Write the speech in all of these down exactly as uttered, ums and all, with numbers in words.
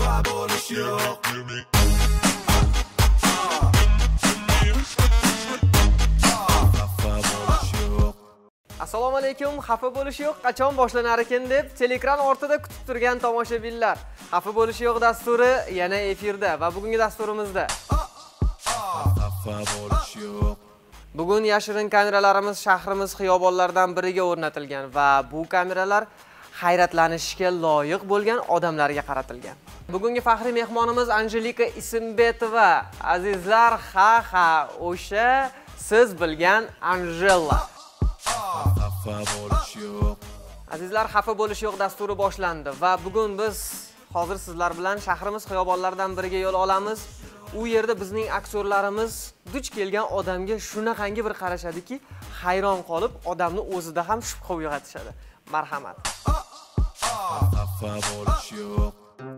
xafa bo'lish yo'q. Assalomu alaykum. Xafa bo'lish yo'q, qachon boshlanar ekan deb telekran ortida kutib turgan tomoshabinlar. Xafa bo'lish yo'q dasturi yana efirda va bugungi dasturimizda xafa bo'lish yo'q. Bugun yashirin kameralarimiz shahrimiz xiyobonlaridan biriga o'rnatilgan va bu kameralar hayratlanishga loyiq bo'lgan odamlarga qaratilgan. Bugungi faxriy mehmonimiz Anjelika Isimbetova. Azizlar, ha ha, o'sha siz bilgan Anjela. Xafa bo'lish yo'q. Azizlar, xafa bo'lish yo'q dasturi boshlandi va bugun biz hozir sizlar bilan shahrimiz xiyobonlaridan biriga yo'l olamiz. U yerda bizning aktyorlarimiz duch kelgan odamga shunaqangi bir qarashadiki, hayron qolib, odamni o'zida ham shubha uyg'otishadi. Marhamat. Xafa bo'lish yo'q.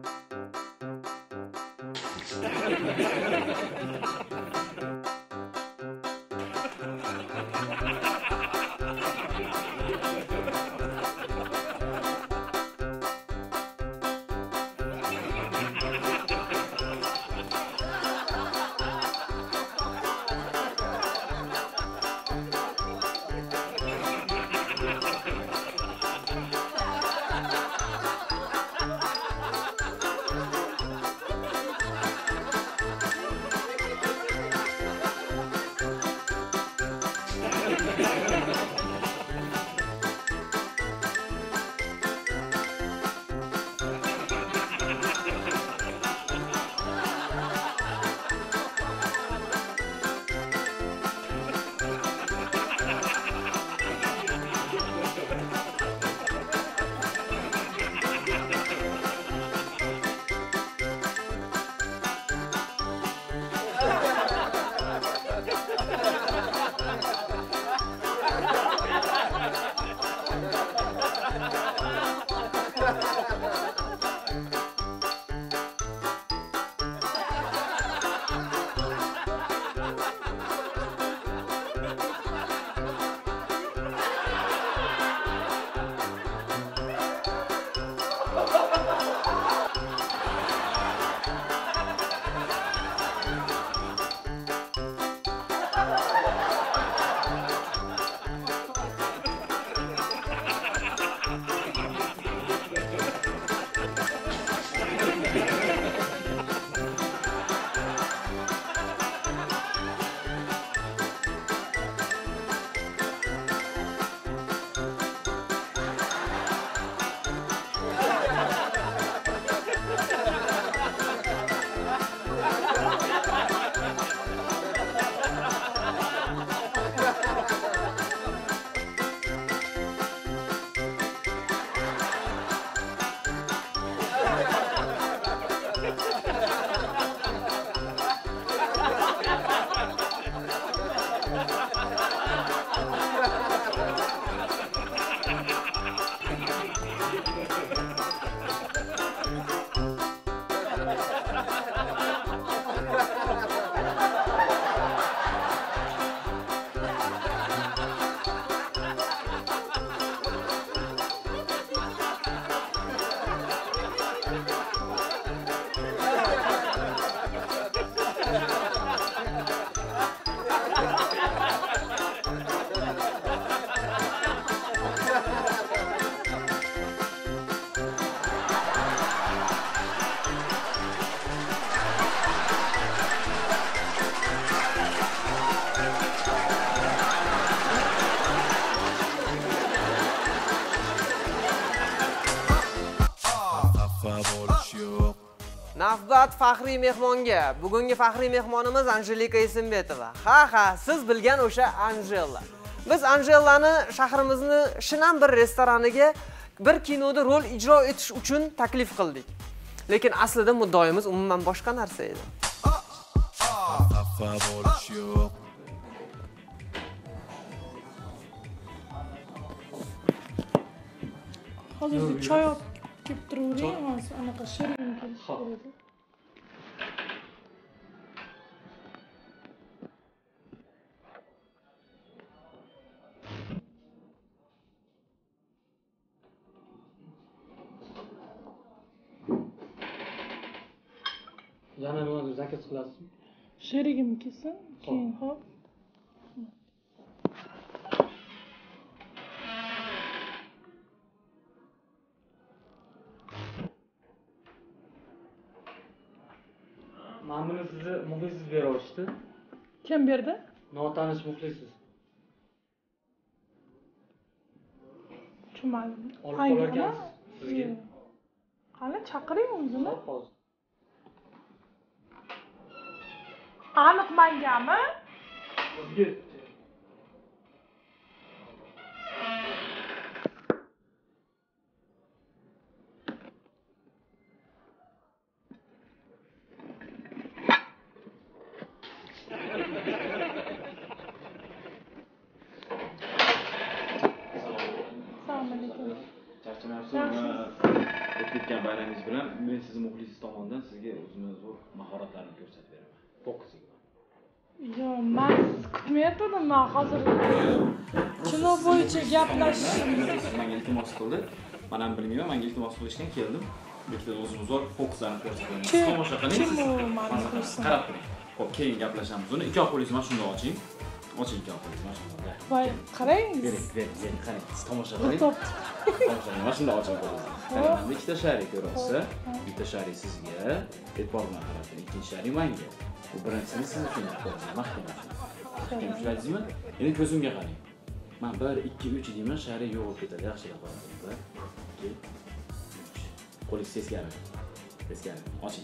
Navbat faxriy mehmonga. Bugungi faxriy mehmonimiz Anjelika Isimbetova. Ha ha, siz bilgan o'sha Anjela. Biz Anjelani shahrimizni shinam bir restoraniga bir kinoda rol ijro etish uchun taklif qildik. Lekin aslida muddoimiz umuman boshqa narsa edi. Xafa bo'lish yo'q. Hozir choy olib kelib turavering, anaqa shirin kelish kerak. yana nimadir zakaz qilasizmi? Sherigim kelsin, keyin hop. Mana buni sizni muxlisingiz berishdi. Kim berdi? Notanish muxlisingiz. Tushunmadim. Olib qolarkansiz sizga. Qani chaqiring o'zini. Hozir. Aniq mangami? Sizga. O'tgan bayramingiz bilan men sizni muxlisingiz tomonidan sizga o'zimni zo'r mahoratlarimni ko'rsatib beraman. Fokusingman. Yo, men kutmayaptim, men hozir kino bo'yicha gaplashishim. Menga iltimos qildi. Men ham bilmayman, menga iltimos qilishgan keldim. Bitta o'zimni zo'r fokuslarni ko'rsataman. Tomosha qiling. Kim u meni ko'rsin? Qarab turing. Xo'p, keyin gaplashamiz. Uni ikki qo'lingizni mana shunday oching. Oching ikki qo'lingizni mana shunday. Voy, qarangiz. Bering, bering, bering, qarang. Siz tomosha qiling. Tomosha qiling. Mana shunday oching qo'lingizni. Qarang, ikkita sharik ko'ryapsiz. Bitta sharik sizga, e'tibor bilan qarab turing. Ikkinchi sharik menga. Bu birinchisini siz uchun qo'ydim. Mahkamada. Tushundingizmi? Endi ko'zimga qarang. Men bir, ikki, uch deyman, sharik yo'q bo'lib ketadi. Yaxshilab qarang. bir, ikki, uch. Qo'lingiz teskari. Teskari. Oching.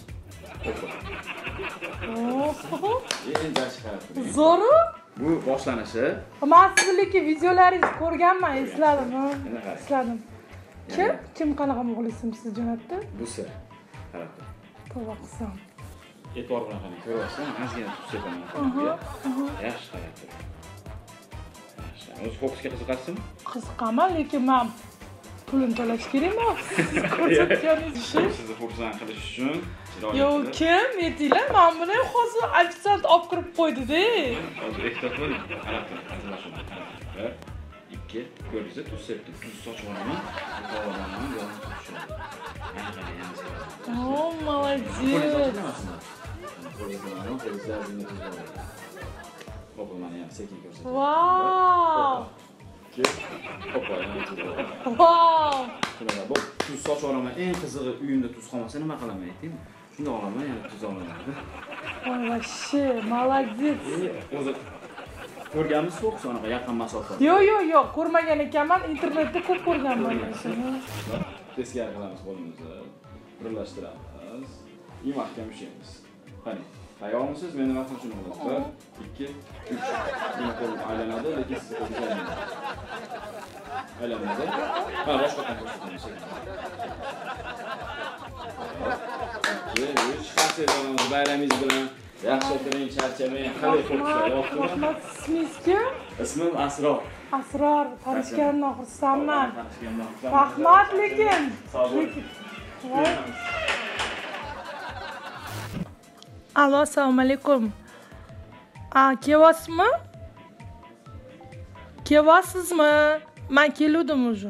Oho. Endi yaxshi qarab turing. Zo'ru? Bu boshlanishi. Men sizlarning videolaringizni ko'rganman, esladim. Esladim. Kim? Kim qanaqa muxlisim siz jo'natdi? Bu sir. Qarab turing. Tavba qilsam. E'tibor bilan qarang. Ko'ryapsizmi? Ozgina tushsaman. Yaxshi qarab turing. Yaxshi. O'z fokusga qiziqasizmi? Qiziqaman, lekin men pulini to'lash kerakmi? Siz ko'rsatganingiz uchun. Sizni xursand qilish uchun Yo, kim? Aytinglar, men buni hozir ofitsiant olib kirib qo'ydi-da. Hozir ehtiyot bo'ling. Qarab turing. Mana shuni. bir, ikki, ko'ringiz, tuz sepdim. Tuz sochib olaman. Qovuraman, yog'ni tushiraman. Yana qarang, yana sepdim. Oh, молодец. Hop, mana yana sekin ko'rsating. Vau! Hop, yana tuz. Vau! Shunday bu tuz sochib olaman. Eng qizig'i uyimda tuz qolmasa nima qilaman ayting? Shunday olaman, yana tuz olaman. Voy, вообще, молодец. O'zi ko'rganmisiz yo'q, so'naqa yaqin masofa. Yo'q, yo'q, yo'q, ko'rmagan ekanman, internetda ko'p ko'rganman shuni. Teskari qilamiz qo'limizni. Birlashtiramiz. I mahkam ushlaymiz. Qarang. Tayyormisiz? Men nima qilishim shuni qilasiz. bir, ikki, uch. Meni qo'lim aylanadi, lekin siz qo'lingiz aylanadi. Aylanadi. Ha, boshqa ko'rsatamiz. uch qasirlarimiz bayramingiz bilan yaxshi o'tiring, charchamang, qalay fokuslar yo'qmi? Rahmat, ismingiz kim? Ismim Asror. Asror, tanishganimdan xursandman. Tanishganimdan xursandman. Rahmat, lekin. Sog' bo'ling. Alo, assalomu alaykum. A, kelyapsizmi? Kelyapsizmi? Men keldim уже.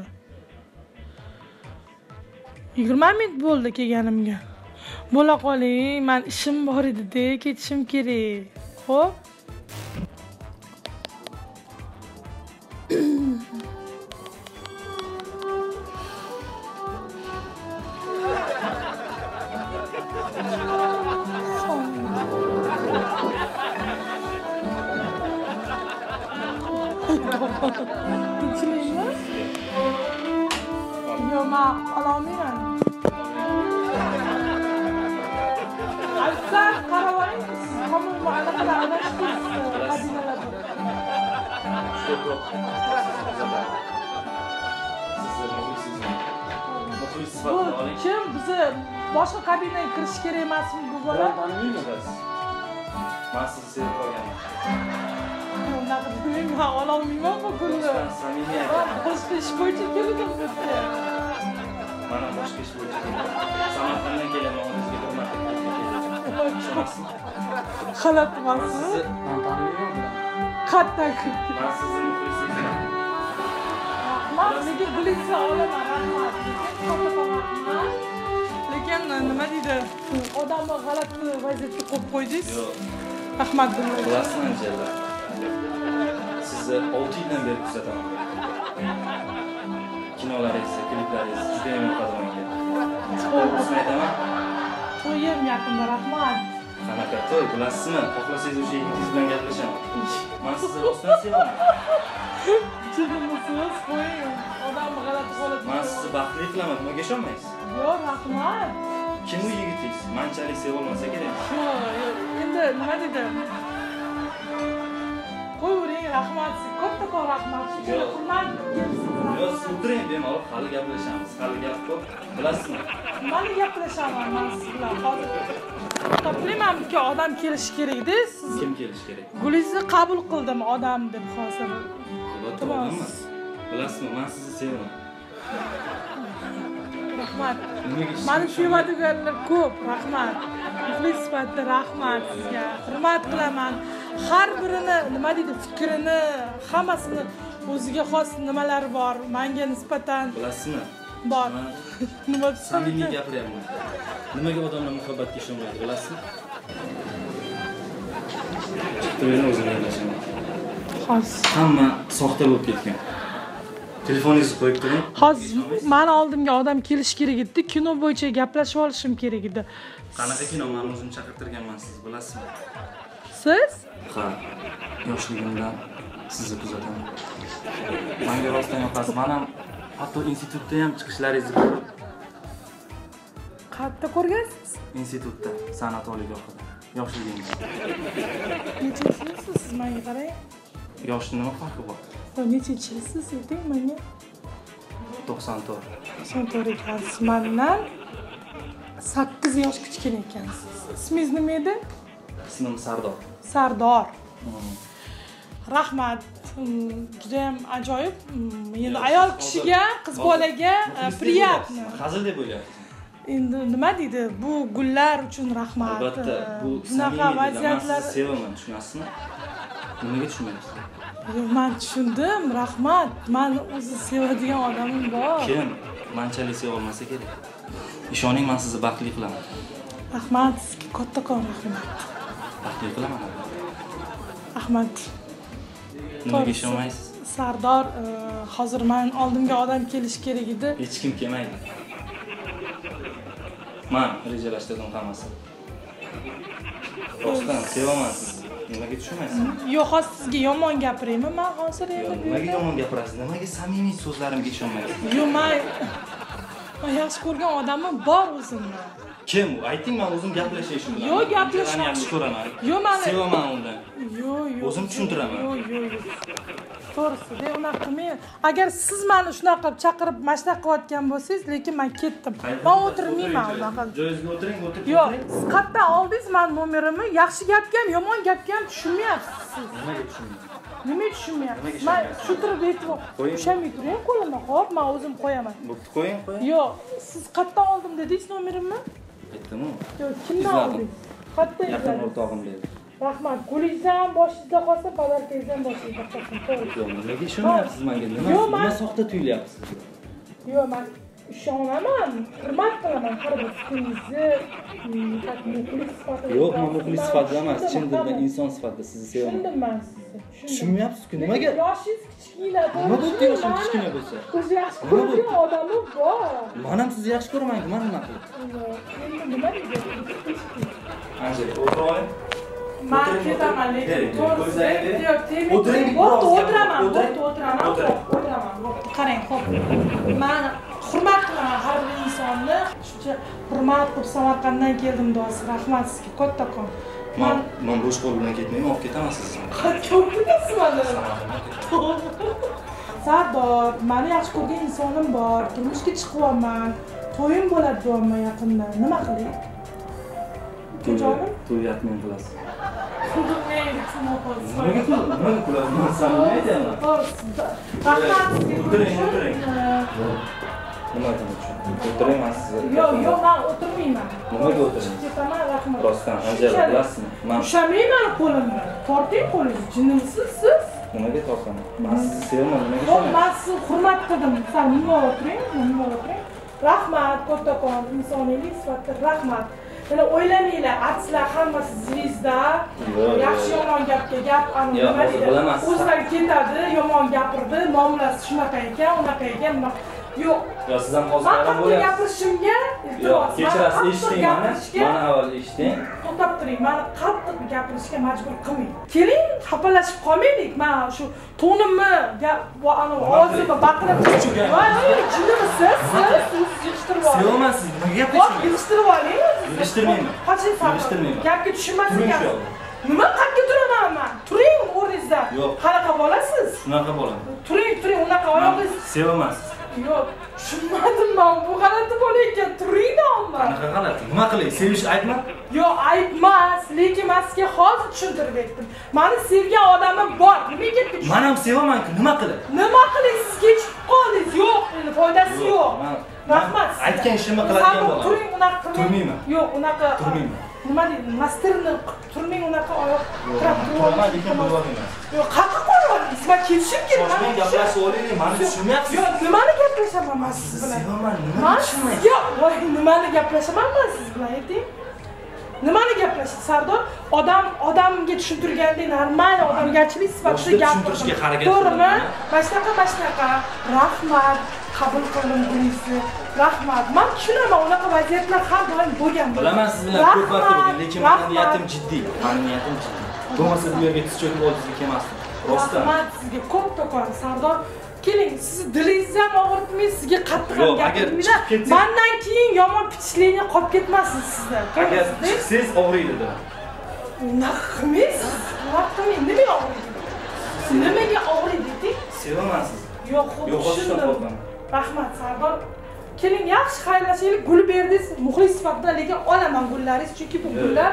yigirma minut bo'ldi kelganimga. Bo'la qoling, men ishim bor edi-da, ketishim kerak. Xo'p? Tinchlikmi? Yo, men ololmayman. Alsan, qaravoling, siz hamma allaqalar adashdingiz kabinalarda. Bu kim? Bizi boshqa kabinaga kirish kerak emasmi bu bola? Tanimaysiz. Men sizni sevib qolganman. Unaqa demayman, men ololmayman bu kunni. Boshqa ish bo'yicha keldim bu yerga. Mana boshqa ish bo'yicha keldim. Samarqanddan kelaman, o'zingizga hurmat qilib. Xalat emasmi? Men tanimayman. Qatdan kirdi. Men sizni muxlisingizman. Rahmat, lekin bilinsa olaman, rahmat. Katta rahmat. lekin nima deydi, odamni g'alati vaziyatga qo'yib qo'ydingiz. Yo'q. Rahmat Dilnoza. Bilasizmi Anjela? Sizni olti yildan beri kuzataman. Kinolaringiz, kliplaringiz juda ham yoqadi menga. To'g'risini aytaman. To'yim yaqinda, rahmat. Qanaqa to'y, bilasizmi? Xohlasangiz o'sha yigitingiz bilan gaplashaman. Men sizni rostdan sevaman. Chidimisiz, qo'ying. Odamni g'alati holatga. Men sizni baxtli qilaman, nimaga ishonmaysiz? Yo'q, rahmat. Kim u yigitingiz? Manchalik sevolmasa kerak. Yo'q, endi nima deydi? Qo'yavering, rahmat. Katta rahmat. Shunchalik hurmat beribsiz. Yo'q, siz o'tiring bemalol, hali gaplashamiz. Hali gap ko'p. Bilasizmi? Nimani gaplashaman men siz bilan hozir? Toplaymanki odam kelishi kerak-da, siz. Kim kelishi kerak? Gulingizni qabul qildim odam deb hozir. To'g'rimi? Bilasizmi, men sizni sevaman. Rahmat. Meni sevadiganlar ko'p, rahmat. Muxlis sifatida rahmat sizga. Hurmat qilaman. Har birini, nima deydi, fikrini, hammasini o'ziga xos nimalari bor. Menga nisbatan bilasizmi? Bor. Nima samimiy gapiryapman. Nimaga odamlar muhabbatga ishonmaydi, bilasizmi? To'yini o'zim yondashaman. Hozir hamma soxta bo'lib ketgan. Telefoningizni qo'yib turing. Hozir meni oldimga odam kelish kerak edi. Kino bo'yicha gaplashib olishim kerak edi. Qanaqa kino? Men o'zim chaqirtirganman, siz bilasizmi? Siz? Ha. Yoshligimdan sizni kuzataman. Menga rostdan yoqasiz. Men ham hatto institutda ham chiqishlaringizni ko'rib. Qayerda ko'rgansiz? Institutda, san'at oliygohida. Yoshligimda. Necha yilsiz siz menga qarang? Yoshni nima farqi bor? Necha yilsiz ayting menga? to'qson to'rt. to'qson to'rt ekansiz. Mendan sakkiz yosh kichkina ekansiz. Ismingiz nima edi? Ismim Sardor. Sardor. Rahmat. Juda ham ajoyib. Endi ayol kishiga, qiz bolaga приятно. Hazil deb o'ylayapsiz. Endi nima deydi? Bu gullar uchun rahmat. Albatta, bu bunaqa vaziyatlar sevaman, tushunasizmi? Nimaga tushunmayapsiz? Yo'q, men tushundim, rahmat. Men o'zi sevadigan odamim bor. Kim? Manchalik sevolmasa kerak. Ishoning, men sizni baxtli qilaman. Rahmat, sizga kattakon rahmat. Baxtli qilaman. Rahmat. Nimaga ishonmaysiz? Sardor, hozir men oldimga odam kelish kerak edi. Hech kim kelmaydi. Men rejalashtirdim hammasi. Rostdan sevaman sizni. Nimaga tushunmaysiz? Yo'q, hozir sizga yomon gapiraymi? Men hozir endi nimaga yomon gapirasiz? Nimaga samimiy so'zlarimga ishonmaysiz? Yo'q, men men yaxshi ko'rgan odamim bor o'zimni. Kim u? Ayting, men o'zim gaplashayman shu bilan. Yo'q, gaplashmang. yaxshi ko'raman. Yo'q, men sevaman undan. Yo'q, yo'q. O'zim tushuntiraman. Yo'q, yo'q, yo'q. To'g'risi, unaqa qilmang. Agar siz meni shunaqa qilib chaqirib mashina qilayotgan bo'lsangiz, lekin men ketdim. Men o'tirmayman unaqa. Joyingizga o'tiring, o'tirib. Yo'q, siz qayerdan oldingiz men nomerimni? Yaxshi gapga ham, yomon gapga ham tushunmayapsiz siz. Nimaga tushunmaysiz? Nima tushunmayapsiz? Men shu turib aytib, ushamay turing qo'limni. Xo'p, men o'zim qo'yaman. Bo'pti, qo'ying, qo'ying. Yo'q, siz qayerdan oldim dedingiz nomerimni? Aytdim-ku. Yo'q, kimdan oldingiz? Qayerdan Yaqin izladingiz? o'rtog'im dedi. Rahmat, qo'lingiz ham boshingizda qolsa, podarkangiz ham boshingizda qolsin. To'g'ri. Yo'q, nimaga ishonmayapsiz menga? Nima? Nima soxta tuyulyapsiz? Yo'q, men ishonaman, hurmat qilaman har bir fikringizni, muxlis sifatida. Yo'q, men muxlis sifatida emas, chin dildan inson sifatida sizni sevaman. Tushundim men sizni. Tushunmayapsiz-ku, nimaga? Yoshingiz kichkina. Nima bo'ldi yoshim kichkina bo'lsa? Siz yaxshi ko'rgan odamim bor. Men ham sizni yaxshi ko'raman-ku, men nima qilib? Endi nima deysiz? Anjeli, o'tirib oling. Men ketaman, lekin to'g'risi, o'tiring, o'tiraman, o'tiraman, o'tiraman. Qarang, xo'p. Men hurmat qilaman har bir insonni. Shuncha hurmat qilib Samarqanddan keldim do'st. Rahmat sizga kattakon. Men men bo'sh qo'l bilan ketmayman, olib ketaman sizni. Qayerga ketasiz meni? Sardor, meni yaxshi ko'rgan insonim bor. Turmushga chiqyapman. To'yim bo'ladi deyapman yaqinda. Nima qilay? Ukajonim? To'yatmang qilasiz. Mayli, tushunmayapsiz. Nimaga qilasiz? Nimaga qilasiz? Men samimiy aytaman. Rahmat sizga. O'tiring, o'tiring. Nima uchun? O'tiring, men sizni. Yo'q, yo'q, men o'tirmayman. Nimaga o'tiring? Ketaman, rahmat. Rostdan, Anjeli, bilasizmi? Men ushamayman qo'limni. Torting qo'lingizni. Jinnimisiz siz? nimaga tortaman? Men sizni sevaman, nimaga Yo'q, ishonaman? men sizni hurmat qildim. Sen nima o'tiring? Nima o'tiring? Rahmat, kattakon, insoniylik sifatida rahmat. Yana o'ylamanglar, artistlar hammasi zvezda, yaxshi yomon gapga gap, ana nima deydi. O'zlari ketadi, yomon gapirdi, muomalasi shunaqa ekan, unaqa ekan. Yo'q. Yo, siz ham hozir bayram bo'lyapsiz. Gapirishimga Yo'q, kechirasiz, eshiting mani. Mana avval eshiting. To'xtab turing, meni qattiq gapirishga majbur qilmang. Keling, xafalashib qolmaylik. Men shu to'nimni, ana ovozimni baqirib turibman. Voy, jinnimisiz? Siz yig'ishtirib oling. Sevmaysiz, nimaga gapiryapsiz? Yig'ishtirib oling. Yig'ishtirmayman. Qachon Yig'ishtirmayman. Gapga tushunmasin gap. Nima qayerga turaman men? Turing o'rningizda. Yo'q. Qanaqa bo'lasiz? Shunaqa bo'laman. Turing, turing, unaqa oyog'ingiz. Sevmaysiz. Yo'q, tushunmadim men. Bu g'alati bo'layotgan. Turingda olma. Qanaqa g'alati? Nima qilay? Sevish aytma. Yo'q, ayb emas, lekin men sizga hozir tushuntirib aytdim. Meni sevgan odamim bor. Nimaga tushun? Men ham sevaman-ku, nima qilay? Nima qilay? Siz kechib qoldingiz. Yo'q, endi foydasi yo'q. Rahmat. Aytgan ishimni qiladigan bo'laman. Turing, unaqa qilmang. Turmayman. Yo'q, unaqa. Turmayman. Nima deydi? Nastirni turmang, unaqa oyoq turib turmayman, lekin bo'lmayman. Yo'q, qayerga qo'yapsiz? Men kelishim kerak. Men gaplashib olaylik, meni tushunmayapsiz. Yo'q, nimani gaplashaman men siz bilan? Sevaman, nima tushunmaysiz? Yo'q, voy, nimani gaplashaman men siz bilan, ayting. Nimani gaplashish? Sardor odam odamga tushuntirgandek normal odamgarchilik sifatida gapirishga harakat qiling. To'g'rimi? Bashnaqa bashnaqa. Rahmat, qabul qildim buningizni. Rahmat. Men tushunaman, unaqa vaziyatlar har doim bo'lgan. Bilaman siz bilan ko'p marta bo'lgan, lekin mening niyatim jiddiy. Mening niyatim jiddiy. Bo'lmasa bu yerga tiz cho'kib oldingizga kelmasdim. Rostdan. Rahmat sizga ko'p to'qon Sardor. Keling, sizni dilingizni ham og'ritmay, sizga qattiq ham gapirmayman. Mendan keyin yomon pitishlikni qolib ketmasin sizda. Agar chiqsangiz og'riydi dedi. Unaqa qilmaysiz. Unaqa qilmang. Nimaga og'riydi? Nimaga og'riydi deng? Sevaman sizni. Yo'q, tushundim. Rahmat Sardor. Keling, yaxshi xayrlashaylik. Gul berdingiz, muxlis sifatida, lekin olaman gullaringiz, chunki bu gullar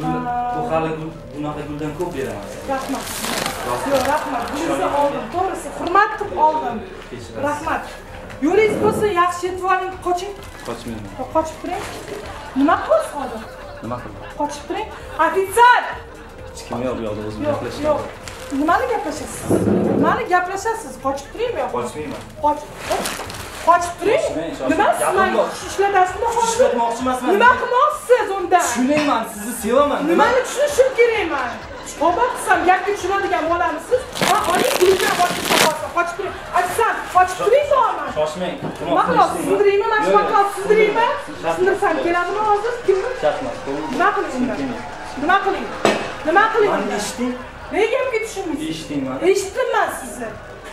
bu hali bunaqa guldan ko'p beraman. Rahmat. Yo'q, rahmat. Buningizni oldim, to'g'risi, hurmat qilib oldim. Rahmat. Yo'lingiz bo'lsa, yaxshi yetib oling, qoching. Qochmayman. Qochib turing. Nima qilasiz hozir? Nima qildim? Qochib turing. Ofitsar! Hech kim yo'q, bu yoqda o'zim Yo'q, gaplashdim. yo'q. Nimani gaplashasiz? Nimani gaplashasiz? Qochib turingmi yo'q? Qochmayman. Qochib. Qochib turing. Nima sizlarni ishlatashni hozir? Ishlatmoqchi emasman. Nima qilmoqchisiz unda? Tushunayman, sizni sevaman. Nimani tushunishim kerak men? Tavba qilsam, gapga tushunadigan bolamisiz? Ha, oling, gulga boshqa qolsa, qochib turing. Aytsam, qochib turing to'g'rimi? Shoshmang. Nima qilasiz? Sindiraymi? Mana shu vaqt sindiraymi? Sindirsam keladimi hozir? Kimni? Shartmas. Nima qiling unda? Nima qiling? Nima qiling? Meni eshiting. Nega gapga tushunmaysiz? Eshiting meni. Eshitdim men sizni.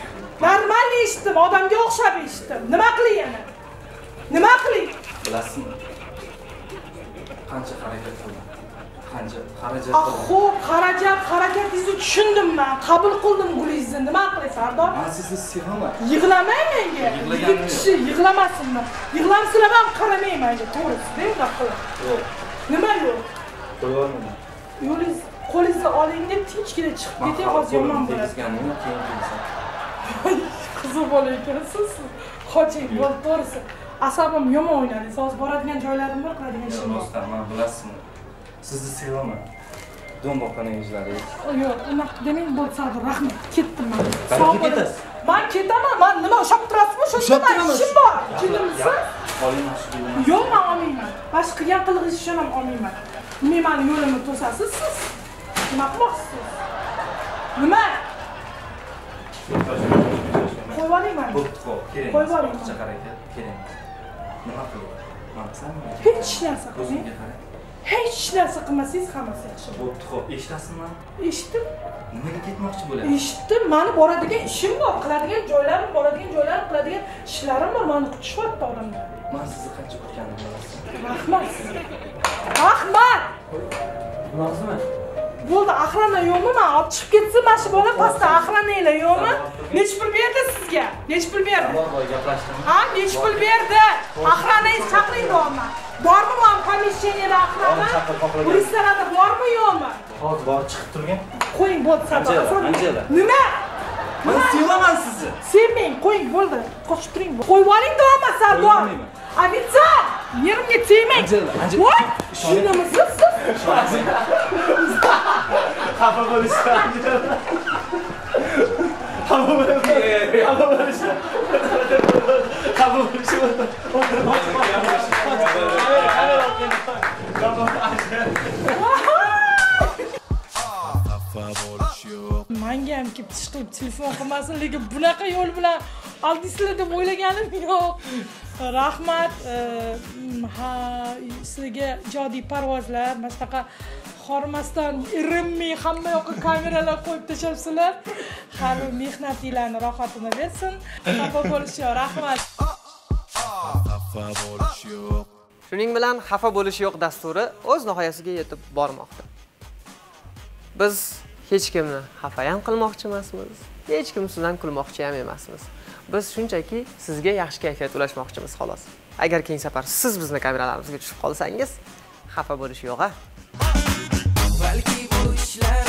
Normal eshitdim, odamga o'xshab eshitdim. Nima qiling yana? Nima qiling? Bilasizmi? Qancha harakat qildim. Qancha xarajat Ah, qildim. xo'p, xarajat, harakatingizni tushundim men. Qabul qildim gulingizni. Nima qilay, Sardor? Men sizni sevaman. Yig'lamang menga. Yig'laganim yo'q. Kishi yig'lamasinmi? Yig'lamsizlar ham qaramayman menga, to'g'risi, unaqa qilib. Yo'q. Nima yo'q? Qo'yolmayman. Yo'lingiz, qo'lingizni oling deb tinchgina chiqib keting, hozir yomon bo'ladi. Keyin kelsam. Qiziq bola ekansiz. Qoching, bo'ldi, to'g'risi. Asabim yomon o'ynadingiz. Hozir boradigan joylarim bor, qiladigan ishim bor. Rostdan, men bilasizmi? Sizni sevaman. Don boqqan yuzlaringiz. Yo'q, unaqa demang, bo'ldi, Sardor, rahmat. Ketdim men. Qayerga ketasiz? Men ketaman. Men nima ushab turasizmi? Shunda men ishim bor. Jinnimisiz? Oling shuni. Yo'q, men olmayman. Boshqa qilgan qilig'ingiz uchun ham olmayman. Nima meni yo'limni to'sasiz siz? Nima qilmoqchisiz? Nima? Qo'yib olayman. Bo'pti, xo'p, keling. Qo'yib oling. Qancha harakat keling. Nima qilyapsiz? Maqsadmi? Hech narsa qilmang. Hech narsa qilmasangiz hammasi yaxshi. Bo'pti, xo'p, eshitasizmi? Eshitdim. Nimaga ketmoqchi bo'lyapsiz? Eshitdim. Meni boradigan ishim bor, qiladigan joylarim, boradigan joylarim, qiladigan ishlarim bor. Meni kutishyapti odamlar. Men sizni qancha kutganim bilasiz. Rahmat sizga. Rahmat. Bunaqasimi? Bo'ldi, охрана yo'qmi? Men olib chiqib ketsin, mana shu bola pastda охранanglar yo'qmi? Nech pul berdi sizga? Nech pul berdi? Bor, bor, gaplashdingmi? Ha, nech pul berdi? охранangiz chaqiring bormi? Bormi bu помещениеda охрана? Bu restoranda bormi yo'qmi? Hozir bor chiqib turgan. Qo'ying, bo'ldi, Sardor. Anjela. Nima? Men sevaman sizni. Sevmang, qo'ying, bo'ldi. Qochib turing. Qo'yib oling to'g'rimi, Sardor? Ofitsar, yerimga tegmang. Anjela, Anjela. Voy, tushunamisiz siz? Xafa bo'lishdi. Xafa bo'lishdi. Xafa bo'lishdi. Xafa bo'lishdi. Menga ham kelib tish qilib telefon qilmasin, lekin bunaqa yo'l bilan aldingizlar deb o'ylaganim yo'q. Rahmat. Ha, sizga ijodiy parvozlar, mana shunaqa xormasdan irinmay hamma yoqqa kameralar qo'yib tashlabsizlar. Hali mehnatinglarni rohatini bersin. Xafa bo'lish yo'q, rahmat. Xafa bo'lish yo'q. Shuning bilan xafa bo'lish yo'q dasturi o'z nihoyasiga yetib bormoqda. Biz hech kimni xafa ham qilmoqchi emasmiz, hech kim sizdan kulmoqchi ham emasmiz. Biz shunchaki sizga yaxshi kayfiyat ulashmoqchimiz xolos. Agar keyingi safar siz bizni kameralarimizga tushib qolsangiz, xafa bo'lish yo'q-a. Balki bu ishlar